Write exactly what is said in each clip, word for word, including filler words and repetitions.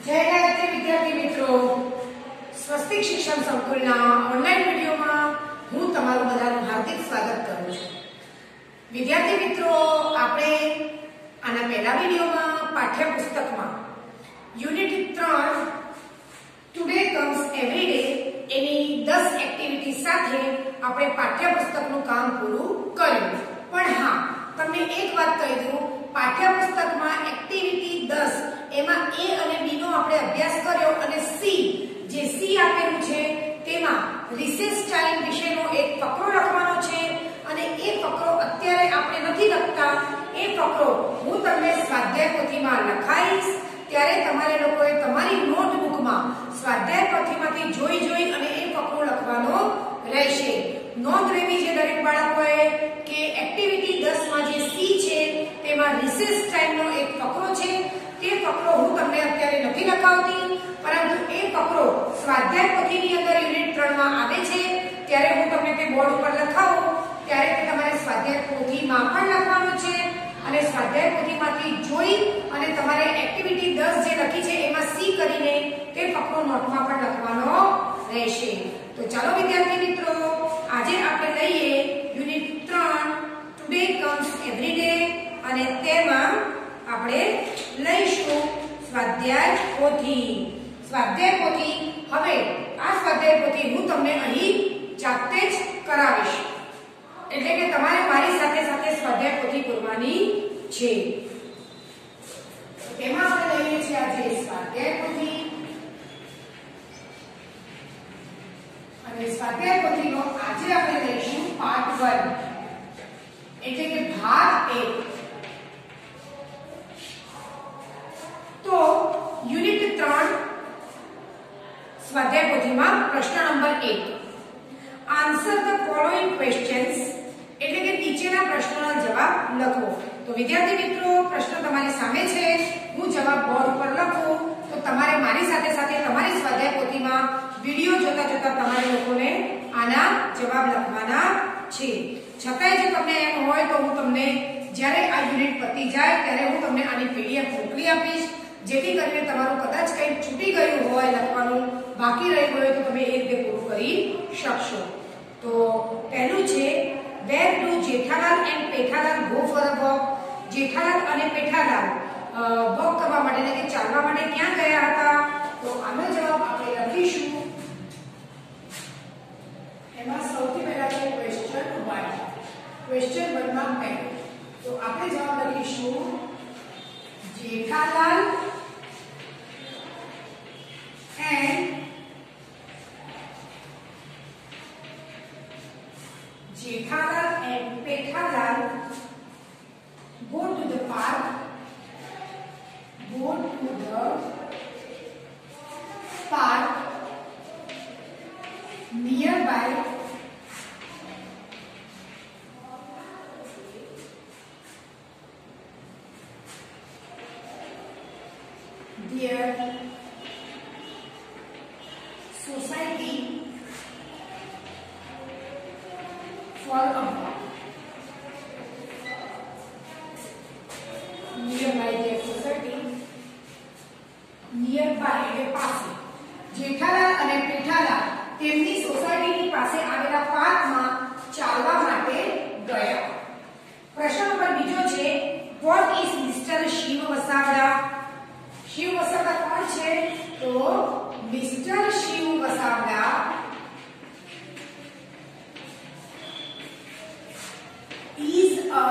જય ગાયત્રી વિદ્યાર્થી મિત્રો, સ્વસ્તિક શિક્ષણ સંકુલના ઓનલાઈન વિડિયોમાં હું તમારું બધાનું હાર્દિક સ્વાગત કરું છું. વિદ્યાર્થી મિત્રો, આપણે આના પહેલા વિડિયોમાં પાઠ્યપુસ્તકમાં યુનિટ ત્રણ ટુડે કમ્સ એવરી ડે એની દસ એક્ટિવિટી સાથે આપણે પાઠ્યપુસ્તકનું કામ પૂરું કર્યું. પણ હા, તમને એક વાત કહી દઉં, પાઠ્યપુસ્તકમાં એક્ટિવિટી દસ એમાં એ અને બી નો આપણે અભ્યાસ કર્યો અને સી જે સી આપેલું છે તેમાં રિસેસ ટાઈમ વિશેનો એક ફકરો લખવાનો છે અને એ ફકરો અત્યારે આપણે નથી લખતા. એ ફકરો હું તમને સ્વાધ્યાય પોથીમાં લખાઈશ, ત્યારે તમારે લોકોએ તમારી નોટબુકમાં સ્વાધ્યાય પોથીમાંથી જોઈ જોઈ અને એ ફકરો લખવાનો રહેશે. નોંધ લેવી છે દરેક બાળકોએ કે એક્ટિવિટી દસ માં જે સી છે તેમાં રિસેસ ટાઈમનો એક ફકરો છે. તે ફકરો હું તમને અત્યારે નથી લખાવતી, પરંતુ એ ફકરો સ્વાધ્યાય પોથીની અંદર યુનિટ ત્રણ માં આવે છે. ત્યારે હું તમને તે બોર્ડ ઉપર લખાવું ત્યારે તે તમારે સ્વાધ્યાય પોથીમાં પણ લખવાનો છે અને સ્વાધ્યાય પોથીમાંથી જોઈ અને તમારે એક્ટિવિટી દસ જે લખી છે એમાં સી કરીને તે ફકરો નોટમાં પણ લખવાનો રહેશે. તો ચાલો વિદ્યાર્થી મિત્રો, આજે આપણે લઈએ યુનિટ ત્રણ ટુડે કમ્સ એવરી ડે અને તેમાં આપણે લઈશું સ્વાધ્યાય પોથી. સ્વાધ્યાય પોથી હવે આ સ્વાધ્યાય પોથી હું તમને અહીં જાતે જ કરાવીશ, એટલે કે તમારે મારી સાથે સાથે સ્વાધ્યાય પોથી પૂરવાની છે. તેમાં આપણે લઈએ છીએ આજે સ્વાધ્યાય પોથી અને સ્વાધ્યાય પોથીનો આજે આપણે લઈશું પાર્ટ વન, એટલે કે ભાગ એક. તો યુનિટ ત્રણ સ્વાધ્યાય પોથીમાં પ્રશ્ન નંબર એક, આન્સર ધ ફોલોઇંગ ક્વેશ્ચન્સ, એટલે કે નીચેના પ્રશ્નોના જવાબ લખો. તો વિદ્યાર્થી મિત્રો, પ્રશ્ન તમારી સામે છે, હું જવાબ બોર્ડ ઉપર લખું તો તમારે મારી સાથે સાથે તમારી સ્વાધ્યાય પોથીમાં વિડિયો જોતા જોતા તમારે લોકોને આના જવાબ લખવાના છે. છતાંય જો તમને એમ હોય તો હું તમને જ્યારે આ યુનિટ પતી જાય ત્યારે હું તમને આની પીડીએફ મોકલી આપીશ, જેથી કરીને તમારું કદાચ કંઈ છૂટી ગયું હોય, લખવાનું બાકી રહી ગયું હોય તો તમે એ રીતે પૂરું કરી શકશો. તો પહેલું છે, where do Jethalal and Pethalal go for a walk. Jethalal અને પેઠાલાલ વોક કરવા માટે એટલે કે ચાલવા માટે ક્યાં ગયા હતા? તો આનો જવાબ આપણે લખીશું. એમાં સૌથી પહેલા છે ક્વેશ્ચન વન. ક્વેશ્ચન વન માં પહેલું તો આપણે જવાબ લખીશું Jethalal and Jethalal and Pethalal go to the park. Go to the park nearby their society for a walk. Nearby their society, nearby એટલે પાસે. જેઠાલાલ અને પેઠાલાલ તેમની સોસાયટીની પાસે આવેલા પાર્કમાં ચાલવા માટે ગયા. પ્રશ્ન નંબર બીજો છે, what is mister Shiv Vasavada? Shiv Vasavada કોણ છે? તો mister Shiv Vasavada is a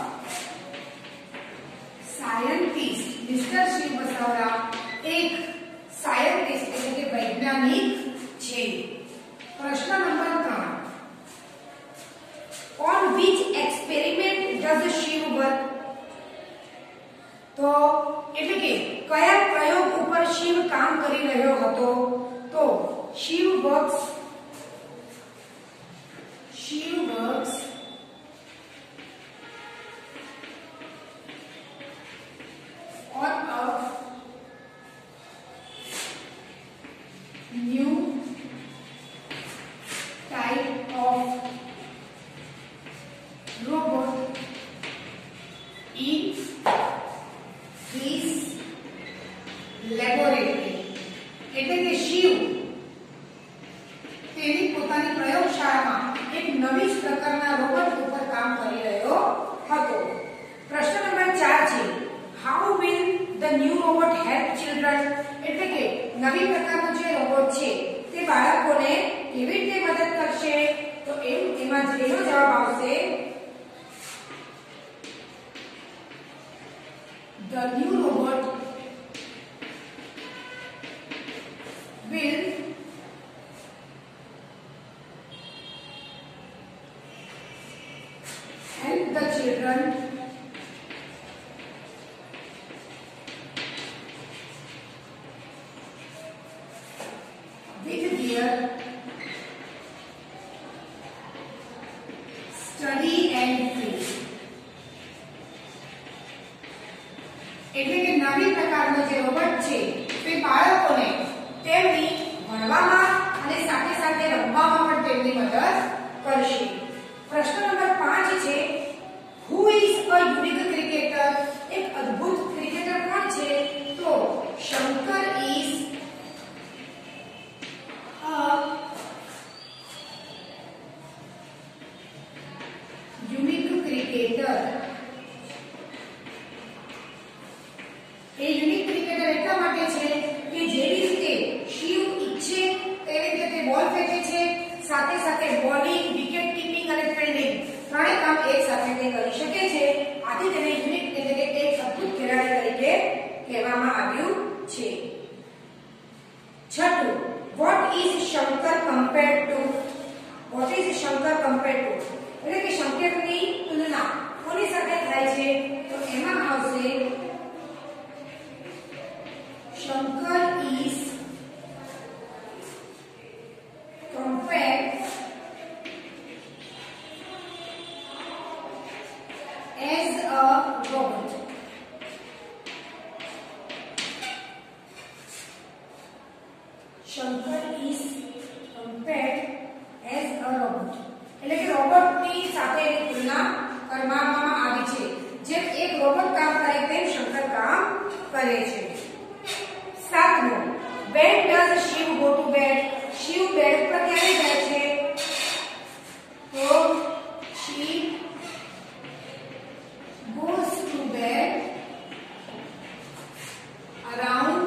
scientist. Mister Shiv Vasavada એક સાયન્ટિસ્ટ એટલે કે વૈજ્ઞાનિક છે. પ્રશ્ન નંબર ત્રણ, on which experiment does Shiv work? તો એટલે કે કયા પ્રયોગ ઉપર શિવ કામ કરી રહ્યો હતો? તો Shiv works Shiv works on a new type of robot in his laboratory. The new robot will help the children with their study and play. એટલે કે નવી પ્રકારનો જે રોબોટ છે તે બાળકોને તેમની ભણવામાં અને સાથે સાથે રમવામાં પણ તેમની મદદ કરશે. પ્રશ્ન નંબર પાંચ છે, who is a unique cricketer? એક અદ્ભુત ક્રિકેટર કોણ છે? તો Shankar is a unique cricketer. એ યુનિક ક્રિકેટર એટલા માટે છે કે જેવી રીતે શિવ ઈચ્છે તેવી રીતે તે બોલ ફેંકે છે, સાથે સાથે બોલિંગ, વિકેટ કીપિંગ અને ફિલ્ડિંગ ત્રણેય કામ એક સાથે તે કરી શકે છે. આથી તેને યુનિક એટલે કે એક અદ્ભુત ખેલાડી તરીકે કહેવામાં આવ્યું છે. છઠ્ઠું, what is Shankar compared to? What is Shankar compared to એટલે કે શંકરની તુલના કોની સાથે થાય છે? તો એમાં આવશે Shankar is compared as a robot. Shankar is compared as a robot. એટલે કે રોબોટની સાથે એની તુલના કરવામાં આવી છે. જેમ એક રોબોટ કામ કરે તેમ શંકર કામ કરે છે. સાતમું, when does Shiv go to bed? Shiv bed પર ક્યારે જાય છે? તો she goes to bed around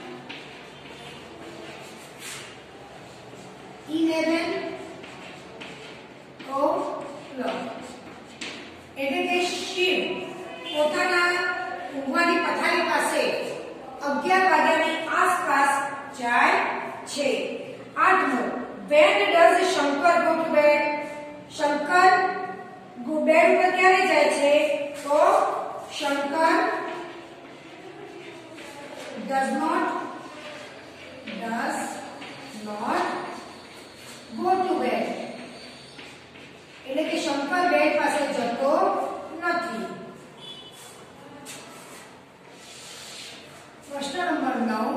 eleven o'clock. એટલે કે શિવ પોતાના ઊંઘવાની પથારી પાસે અગિયાર વાગ્યાની આસપાસ જાય છે. આઠમું, when does Shankar go to bed? Shankar bed ઉપર ક્યારે જાય છે? તો Shankar does not does not go to bed. એટલે કે શંકર બેડ પાસે જતો નથી. પ્રશ્ન નંબર નવ,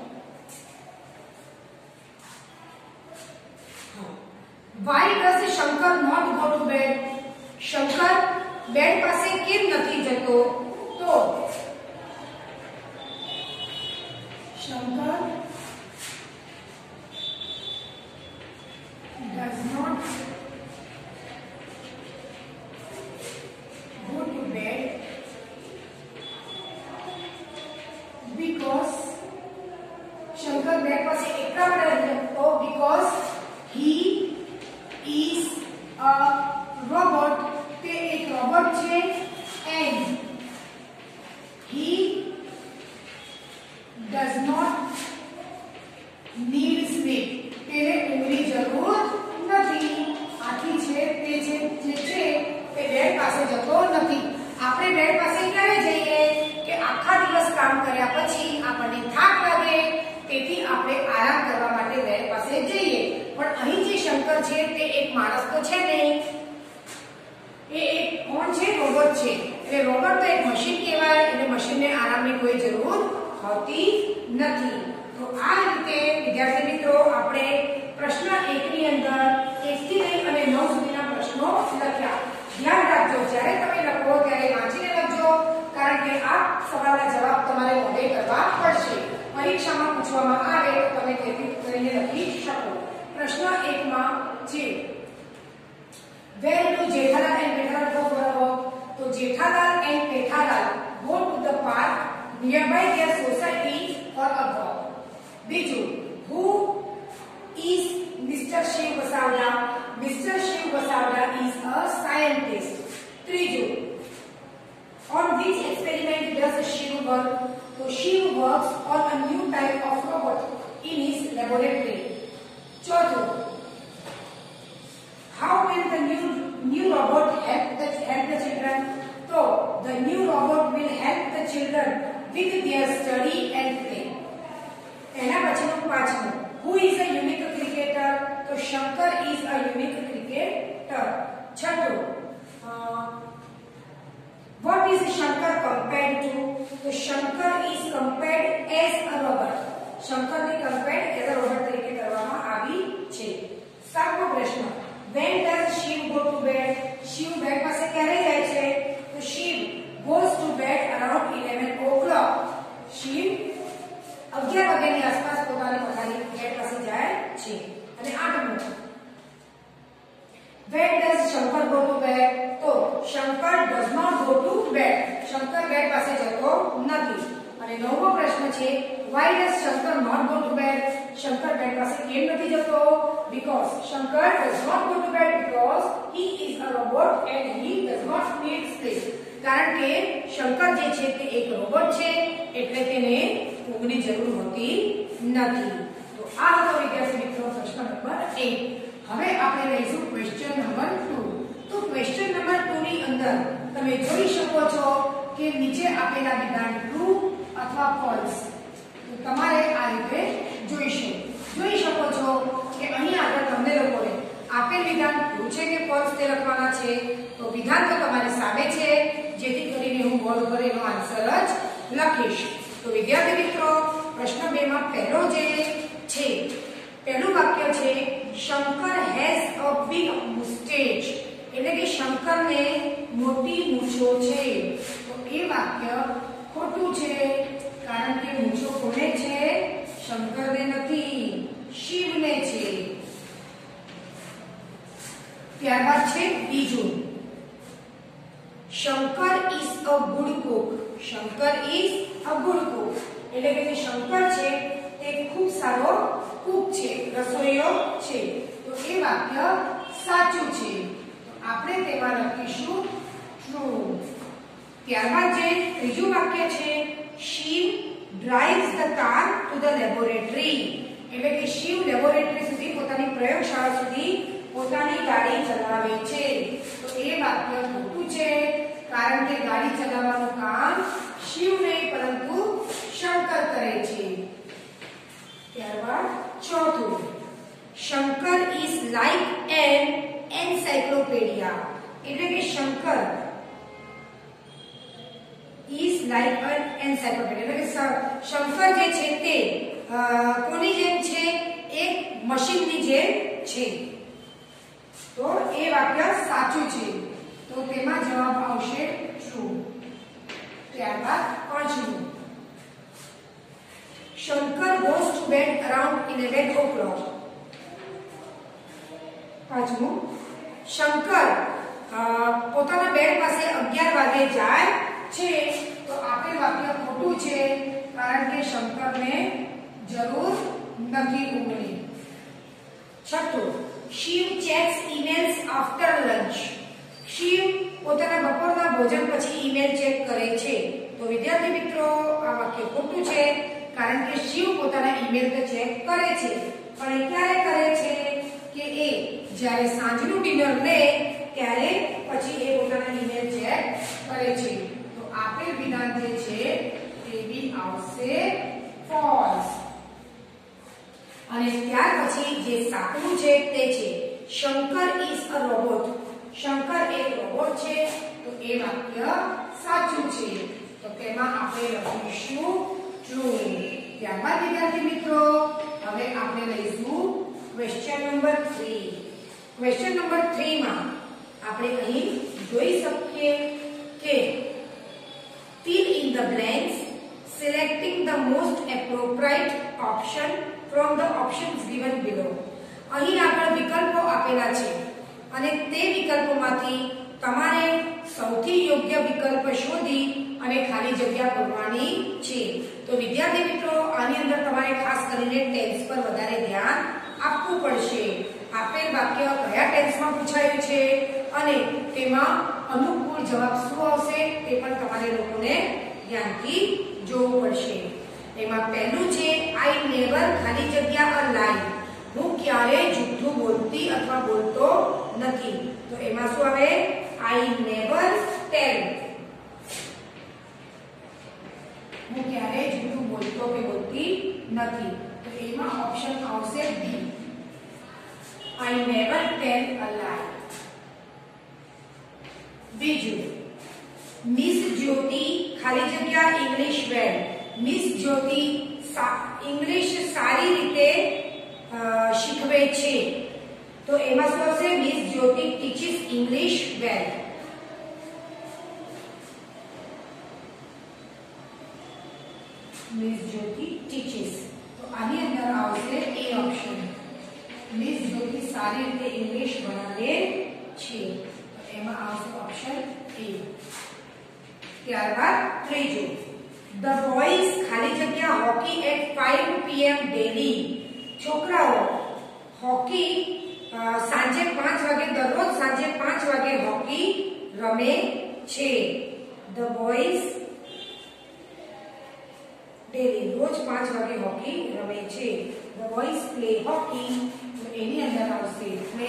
why does Shankar not go to bed? Shankar bed પાસે કેમ નથી જતો? તો Shankar does not go to bed because Shankar bed પાસે એટલા માટે નથી જતો because he is a robot. તે એક રોબોટ છે and he does not need sleep. તેને ઊંઘની જરૂર નથી. આથી છે તે જે છે તે બેડ પાસે જતો નથી. આપણે બેડ પાસે ક્યારે જઈએ કે આખા દિવસ કામ કર્યા પછી આપણને થાક લાગે, તેથી આપણે આરામ કરવા માટે બેડ પાસે જઈએ. પણ અહીં જે શંકર છે તે એક માણસ તો છે નહીં, એ એક કોણ છે? રોબોટ છે. એટલે રોબોટ તો એક મશીન કહેવાય. એટલે મશીનને આરામની કોઈ જરૂર હોતી નથી. તો આ રીતે વિદ્યાર્થી મિત્રો આપણે પ્રશ્ન એક ની અંદર એક થી લઈ અને નવ સુધીના પ્રશ્નો લખ્યા. ધ્યાન રાખજો, જ્યારે તમે લખો ત્યારે વાંચીને લખજો, કારણ કે આ સવાલના જવાબ તમારે મોઢે કરવા પડશે. પરીક્ષામાં પૂછવામાં આવે તો તમે તેથી કરીને લખી શકો. પ્રશ્ન એક માં છે, where do Jethalal and Pethalal go for a walk? તો Jethalal and Pethalal go to the park nearby their society for a walk. બીજું, who is Mister Shiv Basavda? Mister Shiv Basavda is a scientist. ત્રીજું, on which experiment does Shiv work? So Shiv works on a new type of robot in his laboratory. Chotho, how will the new new robot help the help the children? So the new robot will help the children with their study and play. એના પછીનું પાંચમું, who is a unique cricketer? તો Shankar is a unique cricketer. છઠ્ઠું, what is Shankar compared to? તો Shankar is compared as a robot. Shankar ને compared as a robot તરીકે કરવામાં આવી છે. સાતમો પ્રશ્ન, when does Shiv go to bed? Shiv bed પાસે ક્યારે જાય છે? તો Shiv goes to bed around eleven o'clock. Shiv અગિયાર વાગ્યાની આસપાસ પોતાની પથારી બેડ પાસે જાય છે. અને આઠમું, when does Shankar go to bed? તો Shankar does not go to bed. Shankar bed પાસે જતો નથી. અને નવમો પ્રશ્ન છે, why does Shankar not go to bed? Shankar bed પાસે કેમ નથી જતો? because Shankar does not go to bed because he is a robot and he does not need sleep. કારણ કે શંકર જે છે તે એક રોબોટ છે, એટલે તેને ઊંઘની જરૂર હોતી નથી. તો આ હતો વિદ્યાર્થી મિત્રો પ્રશ્ન નંબર એક. હવે આપણે લઈશું ક્વેશ્ચન નંબર ટુ. તો ક્વેશ્ચન નંબર ટુ ની અંદર તમે જોઈ શકો છો કે નીચે આપેલા વિધાન ટ્રુ અથવા ફોલ્સ. તો તમારે આ રીતે જોઈશું જોઈ શકો છો કે અહીં આગળ તમને લોકોને આપેલ વિધાન ટ્રુ છે કે ફોલ્સ તે લખવાના છે. તો વિધાન તો તમારી સામે છે, જેથી કરીને હું બોર્ડ પર એનો આન્સર જ લખીશ. તો વિદ્યાર્થી મિત્રો પ્રશ્ન બે માં પહેલો જે છે, પહેલું વાક્ય છે, Shankar has a big moustache. એટલે કે શંકરને મોટી મૂછો છે. તો એ વાક્ય ખોટું છે, કારણ કે મૂછો કોને છે? શંકરને નથી, શિવને છે. ત્યારબાદ છે બીજું, Shankar is a good cook. Shankar is a good cook એટલે કે જે શંકર છે તે ખૂબ સારો કુક છે, રસોઈયો છે. તો એ વાક્ય સાચું છે. તો આપણે તેમાં લખીશું ટ્રુ. ત્યારબાદ જે ત્રીજું વાક્ય છે, Shiv drives the car to the laboratory. એટલે કે શિવ લેબોરેટરી સુધી, પોતાની પ્રયોગશાળા સુધી પોતાની ગાડી ચલાવે છે. તો એ વાક્ય ખોટું છે, કારણ કે ગાડી ચલાવવાનું કામ શિવ નહીં પરંતુ શંકર કરે છે. ત્યારબાદ ચોથું, Shankar is like an encyclopedia. એટલે કે Shankar is like an encyclopedia એટલે કે શંકર જે છે તે કોની જેમ છે? એક મશીનની જેમ છે. તો એ વાક્ય સાચું છે. તો તેમાં જવાબ આવશે ટ્રુ. ત્યારબાદ પાંચમું, Shankar goes to bed around eleven o'clock. પાંચમું, શંકર પોતાના બેડ પાસે અગિયાર વાગે જાય છે. તો આપેલ વાક્ય ખોટું છે, કારણ કે શંકરને જરૂર નથી ઊંઘની. છઠ્ઠું, Shiv checks emails after lunch. Shiv પોતાના બપોરના ભોજન પછી ઈમેલ ચેક કરે છે. તો વિદ્યાર્થી મિત્રો આ વાક્ય ખોટું છે, કારણ કે શિવ પોતાના ઈમેલ તો ચેક કરે છે, પણ એ ક્યારે કરે છે? કે એ જ્યારે સાંજનું ડિનર લે ત્યારે પછી એ પોતાના ઈમેલ ચેક કરે છે. તો આપેલ વિધાન જે છે તે બી આવશે ફોલ્સ. અને ત્યાર પછી જે સાતમું છે તે છે, Shankar is a robot. Shankar એક રોબોટ છે. તો એ વાક્ય સાચું છે. તો તેમાં આપણે લખીશું ટ્રુ. ત્યારબાદ વિદ્યાર્થી મિત્રો હવે આપણે લઈશું question number three. Question number three માં આપણે અહીં જોઈ શકીએ કે fill in the blanks selecting the most appropriate option from the options given below. અહીં આગળ વિકલ્પો આપેલા છે અને તે વિકલ્પોમાંથી તમારે સૌથી યોગ્ય વિકલ્પ શોધી અને ખાલી જગ્યા પૂરવાની છે. તો વિદ્યાર્થી મિત્રો આની અંદર તમારે ખાસ કરીને ટેન્સ પર વધારે ધ્યાન આપવું પડશે. આપેલ વાક્ય કયા ટેન્સમાં પૂછાયું છે અને તેમાં અનુકૂળ જવાબ શું આવશે તે પણ તમારે લોકોને ધ્યાનથી જોવું પડશે. એમાં પહેલું છે આઈ નેવર ખાલી જગ્યા અ લાઈ. હું ક્યારે જૂઠું બોલતી અથવા બોલતો નથી. તો એમાં શું આવે? I never tell. હું ક્યારે જૂઠું બોલતો કે બોલતી નથી. તો એમાં ઓપ્શન આવશે બી. આઈ નેવર ટેલ અ લાઈ. બીજું મિસ જ્યોતિ ખાલી જગ્યા English well. Miss Jyoti English સારી રીતે શીખવે છે. તો એમાં શું આવશે? Miss Jyoti teaches English well. Miss Jyoti teaches. તો આની અંદર આવશે એ ઓપ્શન. મિસ જ્યોતિ સારી રીતે ઇંગ્લિશ ભણાવે છે. તો એમાં આવશે ઓપ્શન એ. ત્યારબાદ ત્રીજું ધ બોયઝ ખાલી જગ્યા hockey at five PM daily. છોકરાઓ હોકી સાંજે પાંચ વાગે દરરોજ સાંજે પાંચ વાગે હોકી રમે છે. ધ બોયઝ ડેલી રોજ પાંચ વાગે હોકી રમે છે. The boys play hockey. તો એની અંદર આવશે પ્લે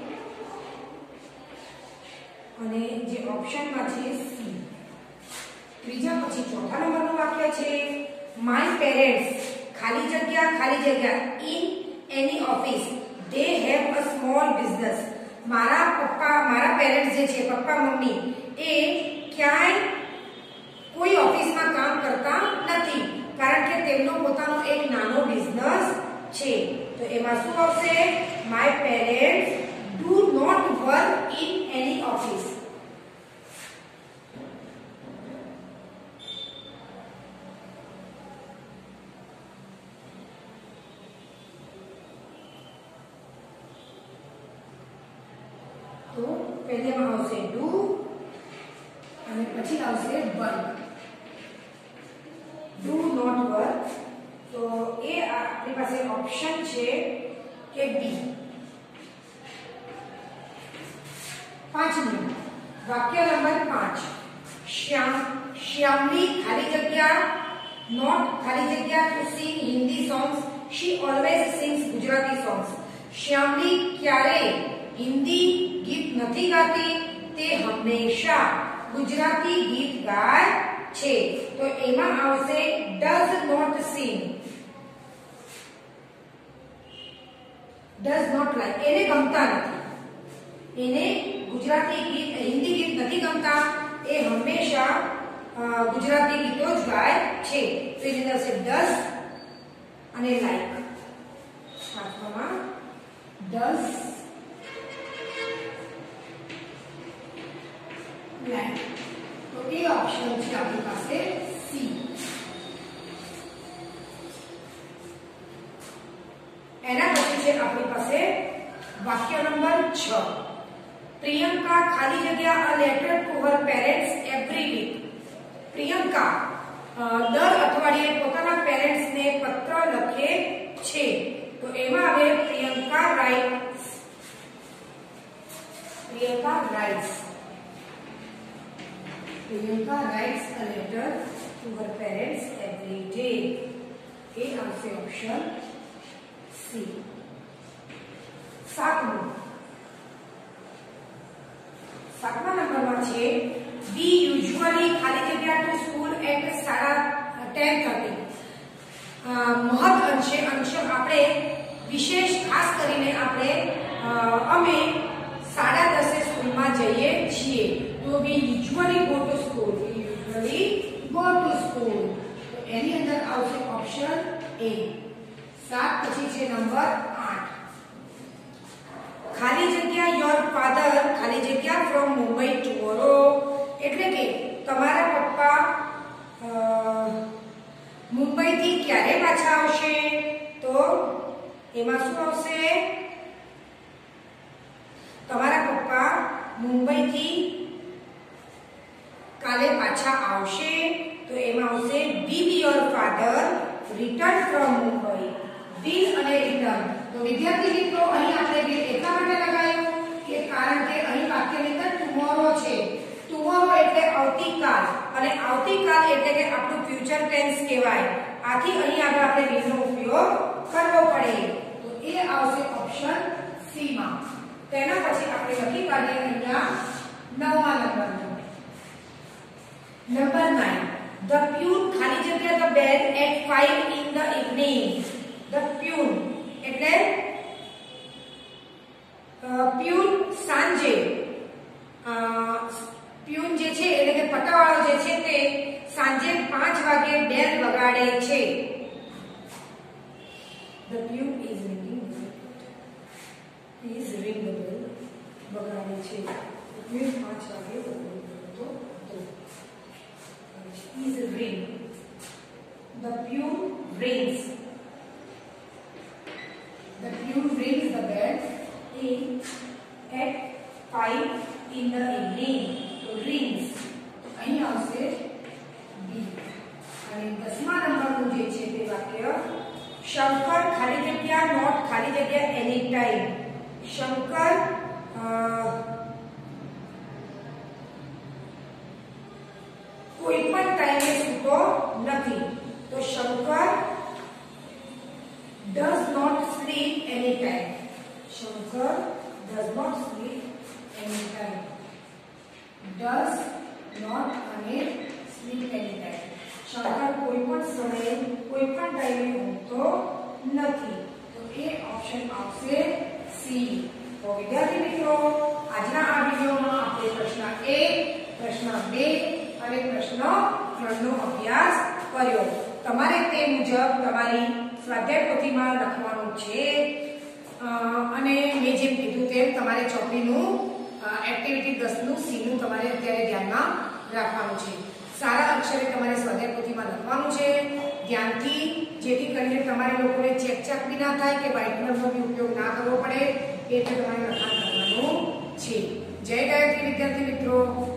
અને જે ઓપ્શનમાં છે સી. ત્રીજા પછી ચોથા નંબરનું વાક્ય છે માય પેરેન્ટ્સ ખાલી જગ્યા ખાલી જગ્યા in any office they have a small business. મારા પપ્પા મારા પેરેન્ટ્સ જે છે પપ્પા મમ્મી એ ક્યાંય કોઈ ઓફિસમાં કામ કરતા નથી કારણ કે તેમનો પોતાનો એક નાનો બિઝનેસ છે. તો એમાં શું આવશે? My parents do not work in any office. તો પહેલામાં આવશે ડુ અને પછી આવશે વર્ક. Do not work. તો એ આપણી પાસે ઓપ્શન છે કે બી. પાંચમું વાક્ય નંબર પાંચ શ્યામ શ્યામની ખાલી જગ્યા નોટ ખાલી જગ્યા to sing Hindi songs she always sings Gujarati songs. શ્યામની ક્યારેય હિન્દી ગીત નથી ગાતી. તે હંમેશા ગુજરાતી ગીત ગાય છે. તો એમાં આવશે does not sing. Does not like એને ગમતા નથી. એને ગુજરાતી ગીત હિન્દી ગીત નથી ગમતા. એ હંમેશા ગુજરાતી ગીતો જ ગાય છે. તો એની અંદર છે ડઝ અને લાઈક. સાતમામાં does like. તો એ ઓપ્શન છે આપણી પાસે સી. એના પછી છે આપણી પાસે વાક્ય નંબર છ પ્રિયંકા ખાલી જગ્યા a letter to her parents every week. Priyanka દર અઠવાડિયે પોતાના પેરેન્ટ્સને પત્ર લખે છે. તો એમાં આવે Priyanka writes. Priyanka writes. Priyanka writes a letter to her parents every day. A આવશે ઓપ્શન સી. સાતમું સાતમા નંબરમાં છે we usually ખાલી જગ્યા to school at સાડા ટેન થર્ટી. મહદ અંશે અંશ આપણે વિશેષ ખાસ કરીને આપણે અમે સાડા દસે સ્કૂલમાં જઈએ છીએ. તો we usually go to school. We usually go to school. તો એની અંદર આવશે ઓપ્શન એ. સાત પછી છે નંબર આઠ ખાલી જગ્યા યોર ફાધર ખાલી જગ્યા ફ્રોમ મુંબઈ ટુમોરો. એટલે કે તમારા પપ્પા મુંબઈથી ક્યારે પાછા આવશે. તો એમાં શું આવશે? તમારા પપ્પા મુંબઈથી કાલે પાછા આવશે. તો એમાં આવશે will your father return from Mumbai. will અને return. તો વિદ્યાર્થી મિત્રો અહીં આપણે will એટલા માટે લગાવ્યું કે કારણ કે અહીં વાક્યની અંદર tomorrow છે. tomorrow એટલે આવતીકાલ, અને આવતીકાલ એટલે કે આપણું ફ્યુચર ટેન્સ કહેવાય. આથી અહીં આગળ આપણે will નો ઉપયોગ કરવો પડે. તો એ આવશે ઓપ્શન સી માં. તેના પછી આપણે લખી કાઢીએ અહીંયા નવમા નંબરનો નંબર nine. The pune ખાલી જગ્યા the bell at five in the evening. The pune એટલે પ્યુન સાંજે, પ્યુન જે છે એટલે કે પટાવાળો જે છે તે સાંજે પાંચ વાગે બેલ વગાડે છે. The pune is ringing is ring the bell વગાડે છે. પ્યુન પાંચ વાગે વગાડતો હતો. is ring. The pune rings. The pune rings the bell in at five in the evening. So rings અહીં આવશે બી. અને દસમા નંબરનું જે છે તે વાક્ય શંકર ખાલી જગ્યા નોટ ખાલી જગ્યા એની ટાઈમ. શંકર કોઈ પણ ટાઈમે સૂતો નથી. તો Shankar does not sleep anytime. Shankar does not sleep anytime. Does not અને sleep anytime. Shankar કોઈ પણ સમયે કોઈ પણ ટાઈમે ઊંઘતો નથી. તો એ ઓપ્શન આવશે સી. તો વિદ્યાર્થી મિત્રો, આજના આ વિડિયોમાં આપણે પ્રશ્ન એક, પ્રશ્ન બે અને પ્રશ્ન ત્રણ નો અભ્યાસ કર્યો. તમારે તે મુજબ તમારી સ્વાધ્યાય પોથીમાં લખવાનું છે. અને મેં જેમ કીધું તેમ તમારે ચોપડીનું એક્ટિવિટી દસ નું સી નું તમારે અત્યારે ધ્યાનમાં રાખવાનું છે. સારા અક્ષરે તમારે સ્વાધ્યાય પોથીમાં લખવાનું છે ધ્યાનથી, જેથી કરીને તમારે લોકોને ચેક ચેક બી ના થાય કે વ્હાઇટનરનો બી ઉપયોગ ના કરવો પડે. એટલે તમારે લખાણ કરવાનું છે. જય ગાયત્રી વિદ્યાર્થી મિત્રો.